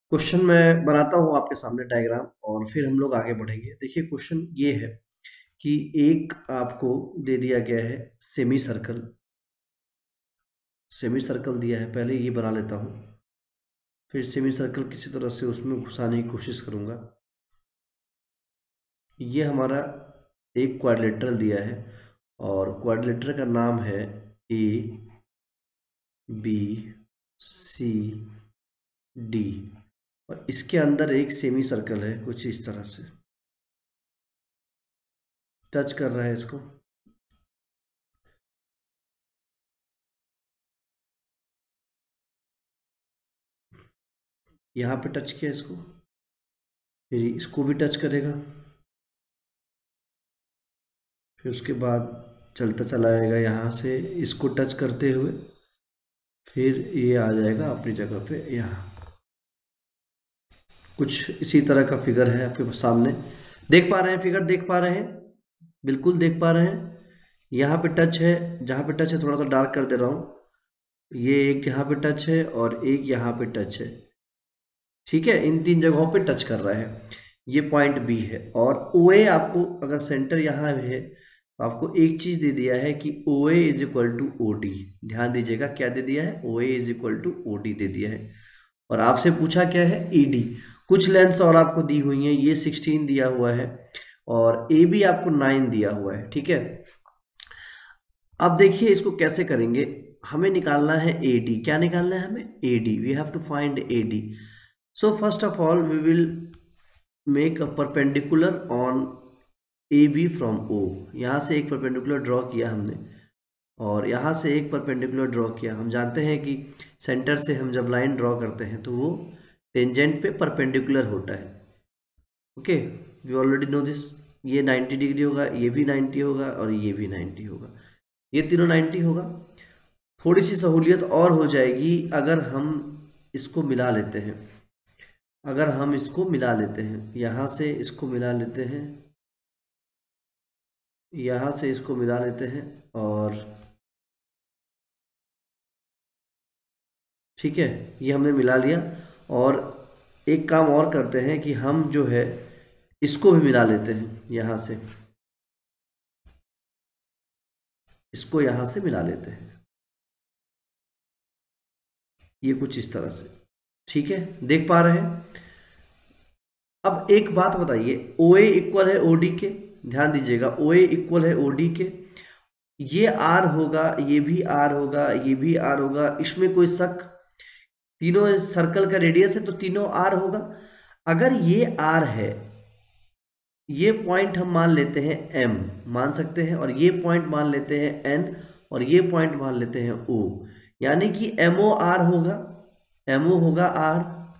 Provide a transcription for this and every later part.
Question मैं बनाता हूँ आपके सामने डायग्राम और फिर हम लोग आगे बढ़ेंगे। देखिए क्वेश्चन ये है कि एक आपको दे दिया गया है सेमी सर्कल। सेमी सर्कल दिया है, पहले ये बना लेता हूँ, फिर सेमी सर्कल किसी तरह से उसमें घुसाने की कोशिश करूँगा। ये हमारा एक क्वाड्रिलेटरल दिया है और क्वाड्रिलेटरल का नाम है ए बी सी डी और इसके अंदर एक सेमी सर्कल है कुछ इस तरह से टच कर रहा है इसको। यहाँ पे टच किया इसको, फिर इसको भी टच करेगा, फिर उसके बाद चलता चला आएगा यहाँ से इसको टच करते हुए, फिर ये आ जाएगा अपनी जगह पे। यहाँ कुछ इसी तरह का फिगर है आपके सामने, देख पा रहे हैं? फिगर देख पा रहे हैं? बिल्कुल देख पा रहे हैं। यहाँ पे टच है, जहाँ पे टच है थोड़ा सा डार्क कर दे रहा हूँ। ये एक यहाँ पे टच है और एक यहाँ पे टच है, ठीक है? इन तीन जगहों पे टच कर रहा है। ये पॉइंट बी है और ओ ए आपको अगर सेंटर यहाँ है तो आपको एक चीज दे दिया है कि O A is equal to O D. ध्यान दीजिएगा क्या दे दिया है, O A is equal to O D दे दिया है। और आपसे पूछा क्या है, ई डी। कुछ लेंथ्स और आपको दी हुई हैं, ये 16 दिया हुआ है और ए बी आपको 9 दिया हुआ है, ठीक है? अब देखिए इसको कैसे करेंगे। हमें निकालना है ए डी। क्या निकालना है हमें? A D. We have to find A D. So first of all we will make a perpendicular on AB from O। यहाँ से एक परपेंडिकुलर ड्रॉ किया हमने और यहाँ से एक परपेंडिकुलर ड्रॉ किया। हम जानते हैं कि सेंटर से हम जब लाइन ड्रॉ करते हैं तो वो टेंजेंट पे परपेंडिकुलर होता है। Okay, we already know this. ये 90 डिग्री होगा, ये भी 90 होगा और ये भी 90 होगा, ये तीनों 90 होगा। थोड़ी सी सहूलियत और हो जाएगी अगर हम इसको मिला लेते हैं। अगर हम इसको मिला लेते हैं, यहाँ से इसको मिला लेते हैं, यहाँ से इसको मिला लेते हैं और ठीक है, ये हमने मिला लिया। और एक काम और करते हैं कि हम जो है इसको भी मिला लेते हैं, यहाँ से इसको यहाँ से मिला लेते हैं, ये कुछ इस तरह से, ठीक है? देख पा रहे हैं? अब एक बात बताइए, ओ ए इक्वल है ओ डी के। ध्यान दीजिएगा, ओ ए इक्वल है ओ डी के। ये आर होगा, ये भी आर होगा, ये भी आर होगा, इसमें कोई शक? तीनों सर्कल का रेडियस है तो तीनों आर होगा। अगर ये आर है, ये पॉइंट हम मान लेते हैं एम, मान सकते हैं, और ये पॉइंट मान लेते हैं एन, और ये पॉइंट मान लेते हैं ओ, यानी कि एमओ आर होगा, एमओ होगा आर,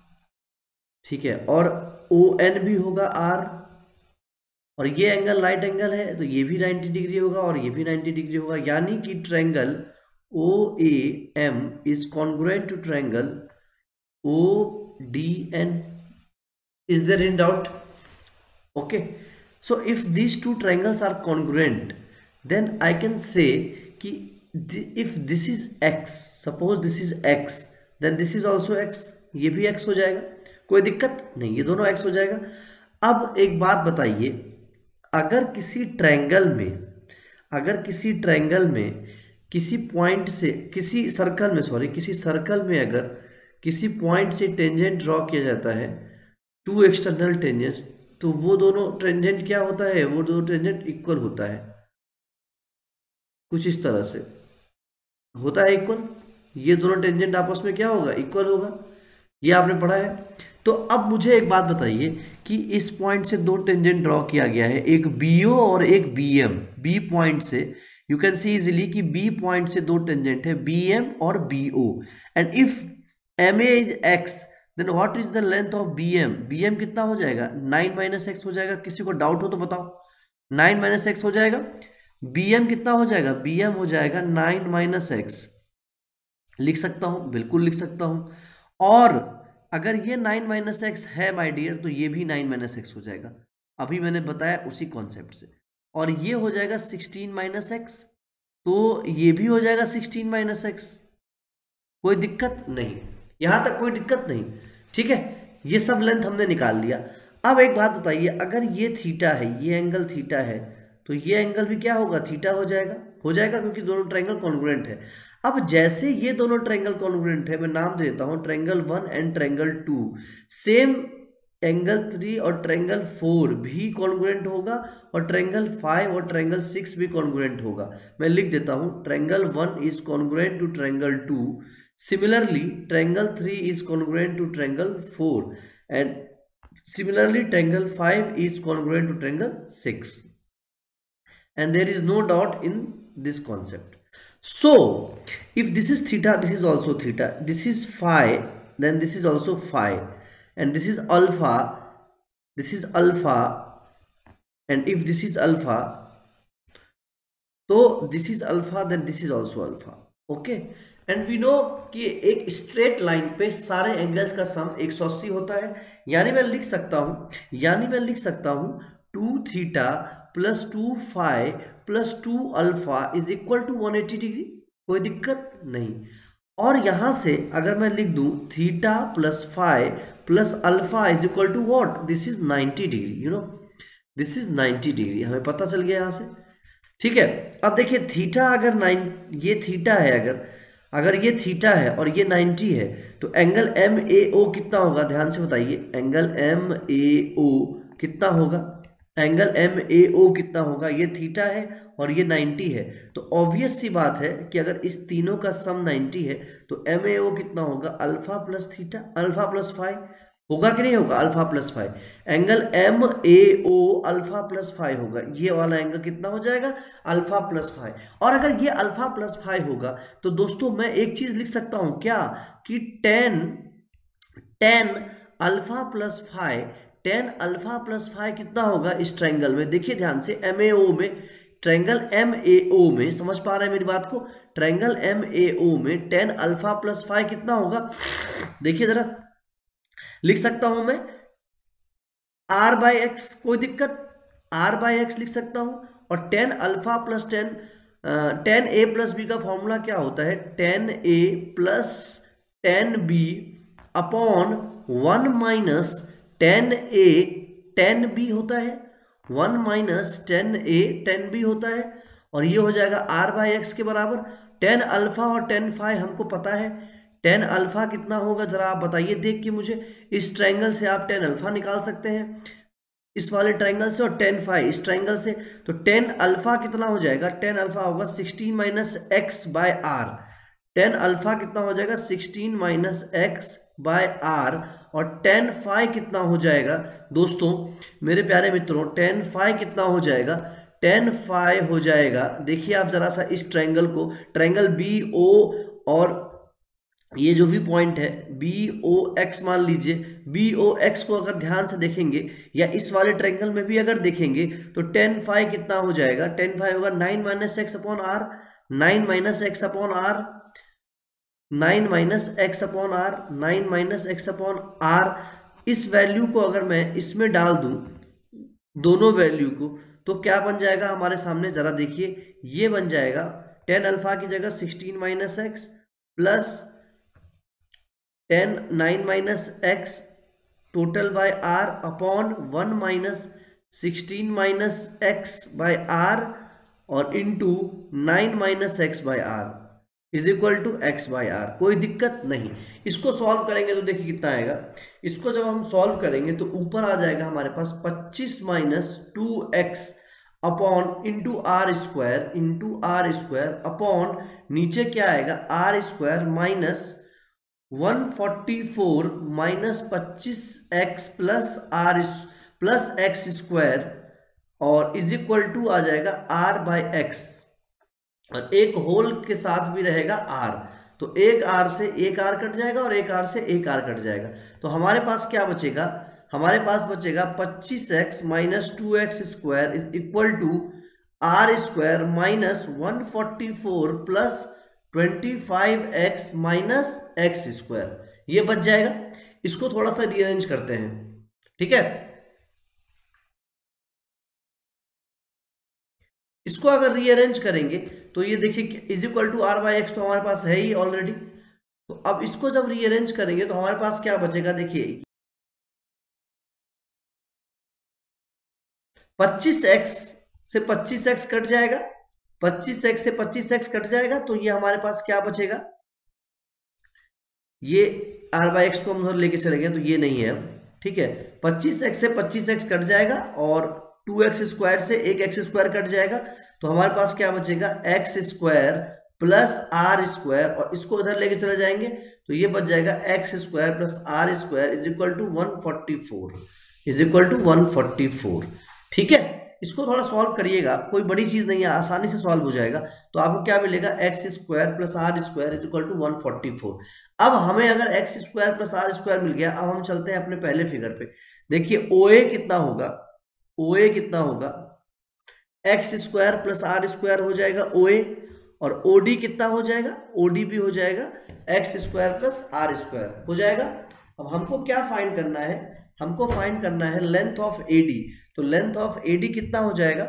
ठीक है? और ओ एन भी होगा आर, और ये एंगल राइट एंगल है तो ये भी 90 डिग्री होगा और ये भी 90 डिग्री होगा, यानी कि triangle O A M is congruent to triangle O D N. Is there in doubt? okay, so if these two triangles are congruent then I can say कि if this is x, suppose this is x, then this is also x, ये भी x हो जाएगा, कोई दिक्कत नहीं, ये दोनों x हो जाएगा। अब एक बात बताइए, अगर किसी ट्रायंगल में, अगर किसी ट्रायंगल में किसी पॉइंट से, किसी सर्कल में, सॉरी, किसी सर्कल में अगर किसी पॉइंट से टेंजेंट ड्रॉ किया जाता है, टू एक्सटर्नल टेंजेंट्स, तो वो दोनों टेंजेंट क्या होता है, वो दोनों टेंजेंट इक्वल होता है, कुछ इस तरह से होता है इक्वल। ये दोनों टेंजेंट आपस में क्या होगा, इक्वल होगा, ये आपने पढ़ा है। तो अब मुझे एक बात बताइए कि इस पॉइंट से दो टेंजेंट ड्रॉ किया गया है, एक BO और एक BM। बी पॉइंट से यू कैन सी इजिली कि बी पॉइंट से दो टेंजेंट है, BM और BO, and if MA is x then what is the length of BM? BM कितना हो जाएगा? 9 माइनस एक्स हो जाएगा। किसी को डाउट हो तो बताओ, 9 माइनस एक्स हो जाएगा। BM कितना हो जाएगा? BM हो जाएगा 9 माइनस एक्स। लिख सकता हूं, बिल्कुल लिख सकता हूं। और अगर ये 9 माइनस एक्स है माय डियर, तो ये भी 9 माइनस एक्स हो जाएगा, अभी मैंने बताया उसी कॉन्सेप्ट से। और ये हो जाएगा 16 माइनस एक्स, तो ये भी हो जाएगा 16 माइनस एक्स। कोई दिक्कत नहीं, यहां तक कोई दिक्कत नहीं, ठीक है? ये सब लेंथ हमने निकाल लिया। अब एक बात बताइए, अगर ये थीटा है, ये एंगल थीटा है, तो ये एंगल भी क्या होगा, थीटा हो जाएगा क्योंकि दोनों ट्रायंगल कॉन्ग्रुएंट है। अब जैसे ये दोनों ट्रायंगल कॉन्ग्रुएंट है, मैं नाम दे देता हूँ triangle 1 and triangle 2, same angle 3 और ट्रायंगल 4 भी कॉन्ग्रुएंट होगा और ट्रायंगल 5 और ट्रायंगल 6 भी कॉन्ग्रुएंट होगा। मैं लिख देता हूँ triangle 1 is congruent to triangle 2, similarly triangle 3 is congruent to triangle 4 and similarly triangle 5 is congruent to triangle 6, and there is no doubt in this concept. So if this is theta, this is also theta, this is phi, then this is also phi, and this is alpha, this is alpha, and if this is alpha, so this is alpha, then this is also alpha. Okay, and we know कि एक straight line पे सारे angles का सम 180 होता है, यानी मैं लिख सकता हूँ 2 theta plus 2 phi plus 2 alpha is equal to 180 degree, कोई दिक्कत नहीं। और यहाँ से अगर मैं लिख दूँ theta plus phi plus alpha is equal to what, this is 90 degree, you know this is 90 degree, हमें पता चल गया यहाँ से। ठीक है, अब देखिए थीटा अगर ये थीटा है, अगर ये थीटा है और ये 90 है, तो एंगल MAO कितना होगा, ध्यान से बताइए, एंगल MAO कितना होगा, एंगल MAO कितना होगा, ये थीटा है और ये 90 है, तो ऑब्वियस सी बात है कि अगर इस तीनों का सम 90 है तो MAO कितना होगा, alpha plus theta, alpha plus phi होगा कि नहीं होगा, alpha plus phi, angle MAO alpha plus phi होगा, ये वाला एंगल कितना हो जाएगा, अल्फा प्लस फाई। और अगर ये अल्फा प्लस फाई होगा तो दोस्तों मैं एक चीज लिख सकता हूं क्या, कि tan alpha plus phi, tan alpha plus phi कितना होगा इस ट्रायंगल में, देखिए ध्यान से, MAO में, ट्रायंगल MAO में, समझ पा रहे हैं मेरी बात को, ट्रायंगल MAO में टेन अल्फा प्लस फाई कितना होगा, देखिए जरा, लिख सकता हूं मैं r बाई एक्स, कोई दिक्कत, r बाई एक्स लिख सकता हूं, और 10 alpha plus 10 a plus B का फॉर्मूला क्या होता है, 10a plus 10b upon 1 minus 10a 10b होता है, 1 माइनस 10a 10b होता है, और ये हो जाएगा r बाई एक्स के बराबर। 10 अल्फा और 10 फाई हमको पता है, 10 अल्फा कितना होगा जरा आप बताइए देख के मुझे, इस ट्रायंगल से आप 10 अल्फा निकाल सकते हैं, इस वाले ट्रायंगल से, और 10 फाई इस ट्रायंगल से, तो 10 अल्फा कितना हो जाएगा, 10 अल्फा होगा 16 minus x by R, 10 alpha कितना हो जाएगा 16 माइनस एक्स बाय आर, और 10 फाई कितना हो जाएगा दोस्तों मेरे प्यारे मित्रों, 10 फाई कितना हो जाएगा, 10 फाई हो जाएगा, देखिए आप जरा सा इस ट्रायंगल को, ट्रायंगल BO और ये जो भी पॉइंट है BOX मान लीजिए, BOX को अगर ध्यान से देखेंगे या इस वाले ट्रायंगल में भी अगर देखेंगे तो 10 फाई कितना हो जाएगा, 10 फाई होगा 9 minus x upon R, 9 minus x upon R, 9 minus x upon R, 9 minus x upon R. इस वैल्यू को अगर मैं इसमें डाल दूं दोनों वैल्यू को, तो क्या बन जाएगा हमारे सामने, जरा देखिए, ये बन जाएगा 10 अल्फा की जगह 16 minus x plus 10 9 minus x total by R upon 1 minus 16 minus x by R और into 9 minus x by R is equal to x by R, कोई दिक्कत नहीं। इसको सॉल्व करेंगे तो देखिए कितना आएगा, इसको जब हम सॉल्व करेंगे तो ऊपर आ जाएगा हमारे पास 25 minus 2x upon into r square upon नीचे क्या आएगा r square minus 144 minus 25x plus r plus x square और इज इक्वल टू आ जाएगा r बाई एक्स, और एक होल के साथ भी रहेगा r, तो एक r से एक r कट जाएगा और एक r से एक r कट जाएगा, तो हमारे पास क्या बचेगा, हमारे पास बचेगा 25x minus 2x square is equal to r square minus 144 plus 25x minus x square, ये बच जाएगा। इसको थोड़ा सा रीअरेंज करते हैं, ठीक है, इसको अगर रीअरेंज करेंगे तो ये देखिए is equal to r by x तो हमारे पास है ही ऑलरेडी, तो अब इसको जब रीअरेंज करेंगे तो हमारे पास क्या बचेगा, देखिए 25x से 25x कट जाएगा, 25x से 25x कट जाएगा, तो ये हमारे पास क्या बचेगा, ये r/x को हम उधर लेके चले गए तो ये नहीं है अब, ठीक है। 25x से 25x कट जाएगा और 2x स्क्वायर से एक एक्स स्क्वायर कट जाएगा, तो हमारे पास क्या बचेगा, x square plus r square, और इसको इधर लेके चले जाएंगे तो ये बच जाएगा x square plus r square is equal to 144, is equal to 144। ठीक है, इसको थोड़ा सॉल्व करिएगा, कोई बड़ी चीज नहीं है, आसानी से सॉल्व हो जाएगा। तो आपको क्या मिलेगा, x square plus r square is equal to 144। अब हमें अगर x square plus r square मिल गया, अब हम चलते हैं अपने पहले फिगर पे। देखिए OA कितना होगा, OA कितना होगा, x square plus r square हो जाएगा OA, और OD कितना हो जाएगा, OD भी हो जाएगा x square plus r square हो जाएगा। अब हमको क्या फाइंड करना है, हमको फाइंड करना है लेंथ ऑफ AD। तो लेंथ ऑफ AD कितना हो जाएगा,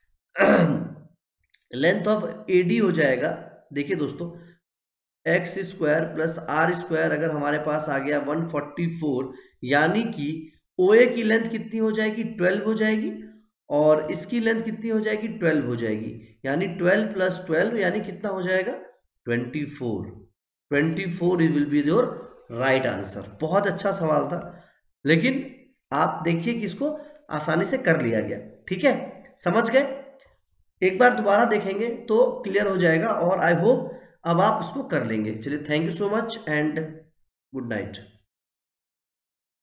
लेंथ ऑफ AD हो जाएगा, देखिए दोस्तों, x square plus r square अगर हमारे पास आ गया 144, यानी कि OA की लेंथ कितनी हो जाएगी, 12 हो जाएगी, और इसकी लेंथ कितनी हो जाएगी, 12 हो जाएगी, यानी 12 प्लस 12 यानी कितना हो जाएगा, 24। 24 will be your right answer. बहुत अच्छा सवाल था, लेकिन आप देखिए कि इसको आसानी से कर लिया गया। ठीक है, समझ गए, एक बार दोबारा देखेंगे तो क्लियर हो जाएगा, और आई होप अब आप उसको कर लेंगे। चलिए, thank you so much and good night.